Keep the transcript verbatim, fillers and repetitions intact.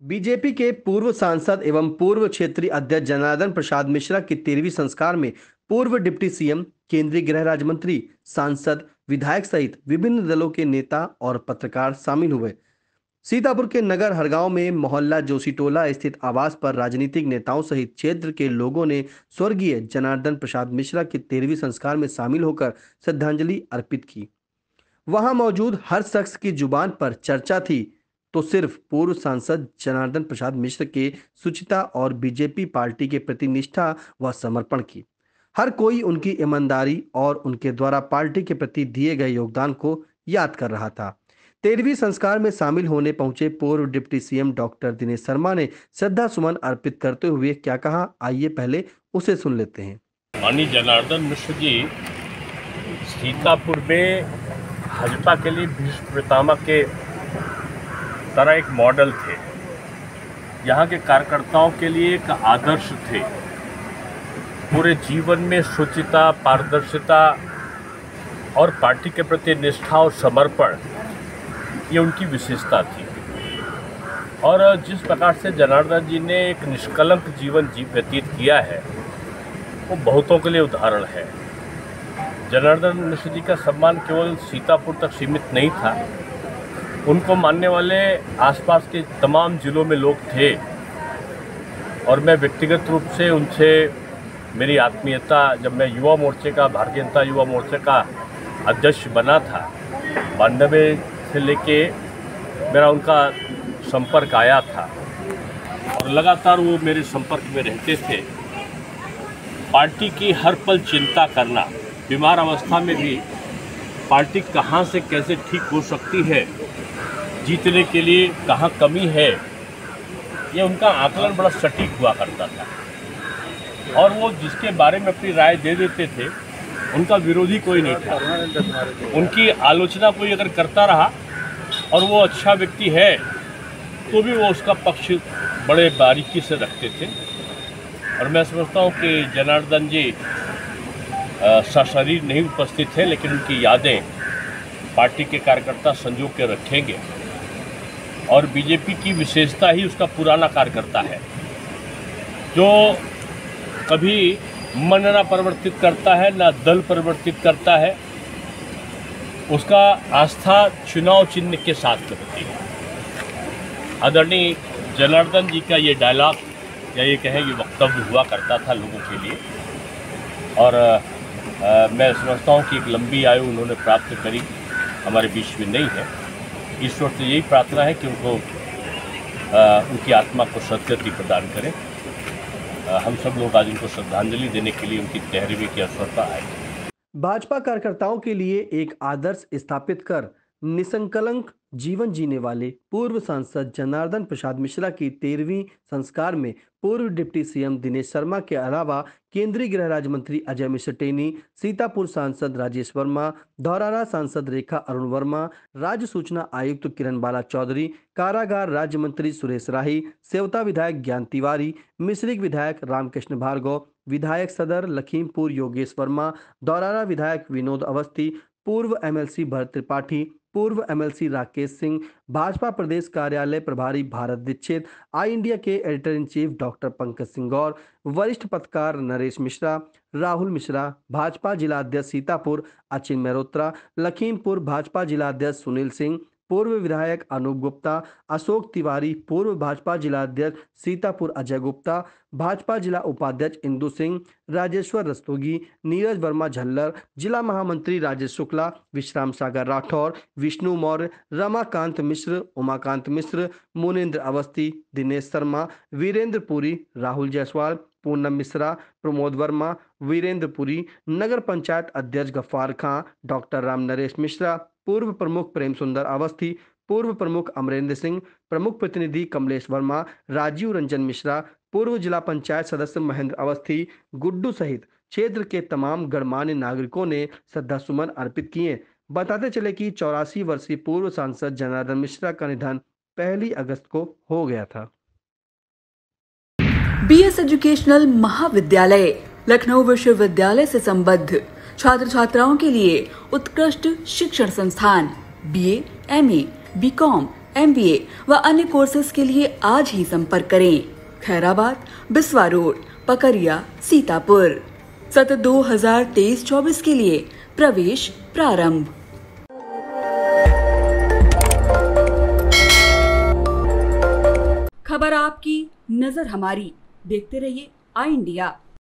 BJP के पूर्व सांसद एवं पूर्व क्षेत्रीय अध्यक्ष जनार्दन प्रसाद मिश्रा की तेरहवीं संस्कार में पूर्व डिप्टी सीएम, केंद्रीय गृह राज्य मंत्री, सांसद, विधायक सहित विभिन्न दलों के नेता और पत्रकार शामिल हुए। सीतापुर के नगर हरगांव में मोहल्ला जोशीटोला स्थित आवास पर राजनीतिक नेताओं सहित क्षेत्र के लोगों ने स्वर्गीय जनार्दन प्रसाद मिश्रा की तेरहवीं संस्कार में शामिल होकर श्रद्धांजलि अर्पित की। वहां मौजूद हर शख्स की जुबान पर चर्चा थी तो सिर्फ पूर्व सांसद जनार्दन प्रसाद मिश्र के शुचिता और बीजेपी पार्टी के प्रति निष्ठा व समर्पण की। हर कोई उनकी ईमानदारी और उनके द्वारा पार्टी के प्रति दिए गए योगदान को याद कर रहा था। तेरहवीं संस्कार में शामिल होने पहुंचे पूर्व deputy CM doctor Dinesh Sharma ने श्रद्धा सुमन अर्पित करते हुए क्या कहा, आइए पहले उसे सुन लेते हैं। माननीय जनार्दन मिश्र जी सीतापुर में भाजपा के लिए भीष्म पितामह के तरह एक मॉडल थे। यहाँ के कार्यकर्ताओं के लिए एक आदर्श थे। पूरे जीवन में शुचिता, पारदर्शिता और पार्टी के प्रति निष्ठा और समर्पण, ये उनकी विशेषता थी। और जिस प्रकार से जनार्दन जी ने एक निष्कलंक जीवन जी व्यतीत किया है, वो बहुतों के लिए उदाहरण है। जनार्दन मिश्र जी का सम्मान केवल सीतापुर तक सीमित नहीं था, उनको मानने वाले आसपास के तमाम जिलों में लोग थे। और मैं व्यक्तिगत रूप से उनसे मेरी आत्मीयता, जब मैं युवा मोर्चे का, भारतीय जनता युवा मोर्चे का अध्यक्ष बना था, बानवे से लेके मेरा उनका संपर्क आया था और लगातार वो मेरे संपर्क में रहते थे। पार्टी की हर पल चिंता करना, बीमार अवस्था में भी पार्टी कहाँ से कैसे ठीक हो सकती है, जीतने के लिए कहाँ कमी है, ये उनका आकलन बड़ा सटीक हुआ करता था। और वो जिसके बारे में अपनी राय दे देते थे, उनका विरोधी कोई नहीं था। उनकी आलोचना कोई अगर करता रहा और वो अच्छा व्यक्ति है तो भी वो उसका पक्ष बड़े बारीकी से रखते थे। और मैं समझता हूँ कि जनार्दन जी सशरीर नहीं उपस्थित थे, लेकिन उनकी यादें पार्टी के कार्यकर्ता संजो के रखेंगे। और बीजेपी की विशेषता ही उसका पुराना कार्यकर्ता है, जो कभी मन ना परिवर्तित करता है, ना दल परिवर्तित करता है। उसका आस्था चुनाव चिन्ह के साथ होती है। आदरणीय जनार्दन जी का ये डायलॉग या ये कहें ये वक्तव्य हुआ करता था लोगों के लिए। और आ, मैं समझता हूँ कि एक लंबी आयु उन्होंने प्राप्त करी, हमारे बीच में नहीं है। ईश्वर से यही प्रार्थना है कि उनको आ, उनकी आत्मा को सद्गति प्रदान करें। आ, हम सब लोग आज उनको श्रद्धांजलि देने के लिए उनकी तेरहवीं के अवसर पर आए। भाजपा कार्यकर्ताओं के लिए एक आदर्श स्थापित कर निसंकलंक जीवन जीने वाले पूर्व सांसद जनार्दन प्रसाद मिश्रा की तेरहवीं संस्कार में पूर्व डिप्टी सीएम दिनेश शर्मा के अलावा केंद्रीय गृह राज्य मंत्री अजय मिश्र टेनी, सीतापुर सांसद राजेश वर्मा, धौरारा सांसद रेखा अरुण वर्मा, राज्य सूचना आयुक्त किरण बाला चौधरी, कारागार राज्य मंत्री सुरेश राही, सेवता विधायक ज्ञान तिवारी, मिश्रिक विधायक रामकृष्ण भार्गव, विधायक सदर लखीमपुर योगेश वर्मा, धौरारा विधायक विनोद अवस्थी, पूर्व एमएलसी भरत त्रिपाठी, पूर्व एमएलसी राकेश सिंह, भाजपा प्रदेश कार्यालय प्रभारी भारत दीक्षित, आई इंडिया के editor in chief doctor Pankaj Singh Gaur, वरिष्ठ पत्रकार नरेश मिश्रा, राहुल मिश्रा, भाजपा जिला अध्यक्ष सीतापुर अचिन मेहरोत्रा, लखीमपुर भाजपा जिला अध्यक्ष सुनील सिंह, पूर्व विधायक अनूप गुप्ता, अशोक तिवारी, पूर्व भाजपा जिला अध्यक्ष सीतापुर अजय गुप्ता, भाजपा जिला उपाध्यक्ष इंदु सिंह, राजेश्वर रस्तोगी, नीरज वर्मा झल्लर, जिला महामंत्री राजेश शुक्ला, विश्राम सागर राठौर, विष्णु मौर्य, रमाकांत मिश्र, उमाकांत मिश्र, मुनेन्द्र अवस्थी, दिनेश शर्मा, वीरेंद्र पुरी, राहुल जायसवाल, पूनम मिश्रा, प्रमोद वर्मा, वीरेंद्र पुरी, नगर पंचायत अध्यक्ष गफ्फार खां, डॉक्टर राम नरेश मिश्रा, पूर्व प्रमुख प्रेम सुंदर अवस्थी, पूर्व प्रमुख अमरेंद्र सिंह, प्रमुख प्रतिनिधि कमलेश वर्मा, राजीव रंजन मिश्रा, पूर्व जिला पंचायत सदस्य महेंद्र अवस्थी, गुड्डू सहित क्षेत्र के तमाम गणमान्य नागरिकों ने श्रद्धा सुमन अर्पित किए। बताते चले कि चौरासी वर्षीय पूर्व सांसद जनार्दन मिश्रा का निधन पहली अगस्त को हो गया था। बीएस एजुकेशनल महाविद्यालय लखनऊ विश्वविद्यालय से संबद्ध छात्र छात्राओं के लिए उत्कृष्ट शिक्षण संस्थान, BA, MA, BCom, M B A व अन्य कोर्सेज के लिए आज ही संपर्क करें। खैराबाद, बिस्वा रोड, पकरिया, सीतापुर। सत्र दो हजार तेईस चौबीस के लिए प्रवेश प्रारंभ। खबर आपकी, नजर हमारी। देखते रहिए आई इंडिया।